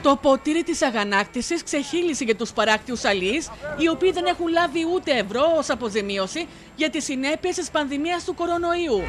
Το ποτήρι της αγανάκτησης ξεχύλισε για τους παράκτιους αλείς, οι οποίοι δεν έχουν λάβει ούτε ευρώ ως αποζημίωση για τις συνέπειες της πανδημίας του κορονοϊού.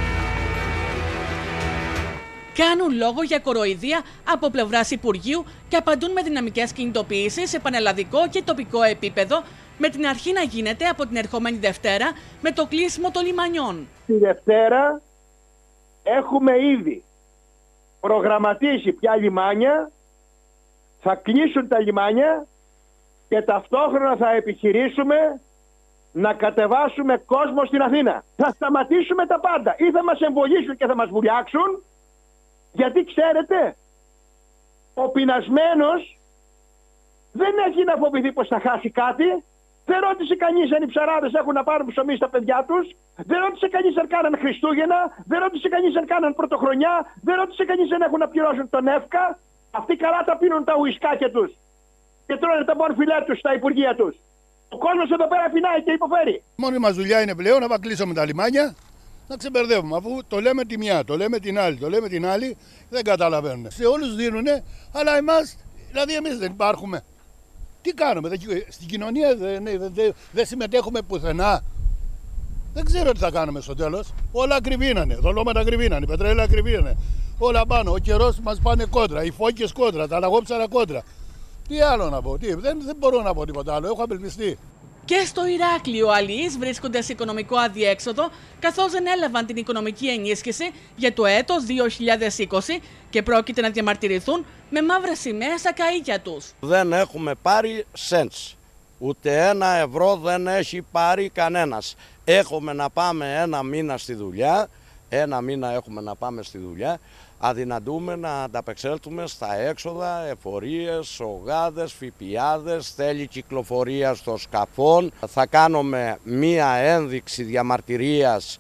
Κάνουν λόγο για κοροϊδία από πλευράς Υπουργείου και απαντούν με δυναμικές κινητοποιήσεις σε πανελλαδικό και τοπικό επίπεδο, με την αρχή να γίνεται από την ερχόμενη Δευτέρα με το κλείσιμο των λιμανιών. Τη Δευτέρα έχουμε ήδη προγραμματίσει ποια λιμάνια θα κλείσουν τα λιμάνια και ταυτόχρονα θα επιχειρήσουμε να κατεβάσουμε κόσμο στην Αθήνα. Θα σταματήσουμε τα πάντα. Ή θα μας εμβολήσουν και θα μας βουλιάξουν, γιατί ξέρετε, ο πεινασμένος δεν έχει να φοβηθεί πως θα χάσει κάτι. Δεν ρώτησε κανείς αν οι ψαράδες έχουν να πάρουν ψωμί στα παιδιά τους. Δεν ρώτησε κανείς αν κάναν Χριστούγεννα. Δεν ρώτησε κανείς αν κάναν Πρωτοχρονιά. Δεν ρώτησε κανείς αν έχουν να πληρώσουν τον ΕΦΚΑ. Αυτοί καλά τα πίνουν τα ουισκάκια τους και τρώνε τα μπονφιλέ τους στα υπουργεία τους. Ο κόσμος εδώ πέρα πεινάει και υποφέρει. Μόνη μας δουλειά είναι πλέον να κλείσουμε τα λιμάνια, να ξεμπερδεύουμε. Αφού το λέμε τη μια, το λέμε την άλλη, το λέμε την άλλη, δεν καταλαβαίνουν. Σε όλους δίνουνε, αλλά εμάς, δηλαδή εμείς δεν υπάρχουμε. Τι κάνουμε, στην κοινωνία δεν συμμετέχουμε πουθενά. Δεν ξέρω τι θα κάνουμε στο τέλος. Όλα ακριβήνανε, δολώματα ακριβήνανε, πετρέλαια ακριβήνανε. Όλα πάνω, ο καιρός μας πάνε κόντρα, οι φώκες κόντρα, τα λαγόψαρα κόντρα. Τι άλλο να πω, δεν μπορώ να πω τίποτα άλλο, έχω απελπιστεί. Και στο Ηράκλειο αλλοίς βρίσκονται σε οικονομικό αδιέξοδο, καθώς δεν έλαβαν την οικονομική ενίσχυση για το έτος 2020 και πρόκειται να διαμαρτυρηθούν με μαύρες σημαίες στα καΐκια τους. Δεν έχουμε πάρει cents. Ούτε ένα ευρώ δεν έχει πάρει κανένας. Έχουμε να πάμε ένα μήνα στη δουλειά, ένα μήνα έχουμε να πάμε στη δουλειά, αδυνατούμε να ανταπεξέλθουμε στα έξοδα, εφορίες, σογάδες, φιπιάδες, θέλει κυκλοφορία των σκαφών. Θα κάνουμε μία ένδειξη διαμαρτυρίας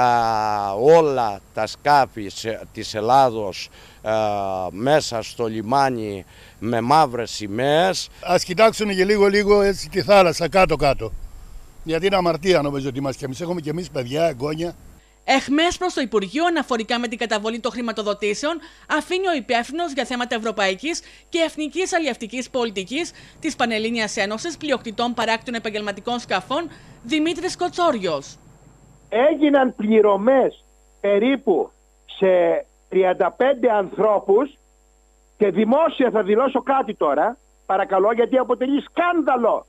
όλα τα σκάφη της Ελλάδος μέσα στο λιμάνι με μαύρες σημαίες. Ας κοιτάξουν και λίγο έτσι τη θάλασσα κάτω-κάτω. Γιατί είναι αμαρτία νομίζω ότι είμαστε και εμείς. Έχουμε και εμείς παιδιά, εγγόνια. Εχμές προς το Υπουργείο αναφορικά με την καταβολή των χρηματοδοτήσεων αφήνει ο υπεύθυνος για θέματα ευρωπαϊκής και εθνικής αλλιευτικής πολιτικής της Πανελλήνιας Ένωσης Πλειοκτητών Παράκτιων Επαγγελματικών Σκαφών, Δημήτρης Κοτσόριος. Έγιναν πληρωμές περίπου σε 35 ανθρώπους και δημόσια θα δηλώσω κάτι τώρα, παρακαλώ, γιατί αποτελεί σκάνδαλο.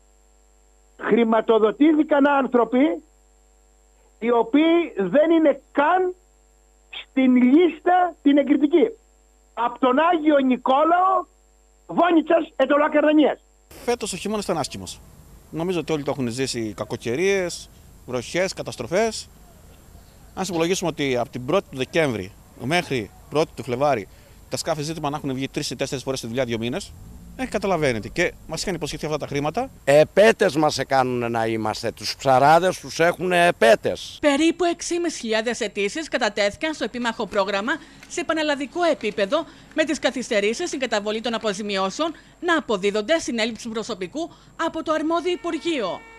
Χρηματοδοτήθηκαν άνθρωποι οι οποίοι δεν είναι καν στην λίστα την εγκριτική. Από τον Άγιο Νικόλαο, Βόνιτσας, Ετωλακαρδανίας. Φέτος ο χειμώνας ήταν άσχημος. Νομίζω ότι όλοι το έχουν ζήσει, κακοκαιρίες, βροχές, καταστροφές. Αν συμπολογίσουμε ότι από την 1η του Δεκέμβρη μέχρι 1η του Φλεβάρη τα σκάφη ζήτημα να έχουν βγει 3 ή 4 φορές στη δουλειά 2 μήνες, καταλαβαίνετε. Και μας είχαν υποσχεθεί αυτά τα χρήματα. Επέτες μας έκανουν να είμαστε. Τους ψαράδες τους έχουν επέτες. Περίπου 6.500 αιτήσεις κατατέθηκαν στο επίμαχο πρόγραμμα σε πανελλαδικό επίπεδο, με τις καθυστερήσεις στην καταβολή των αποζημιώσεων να αποδίδονται στην έλλειψη προσωπικού από το αρμόδιο Υπουργείο.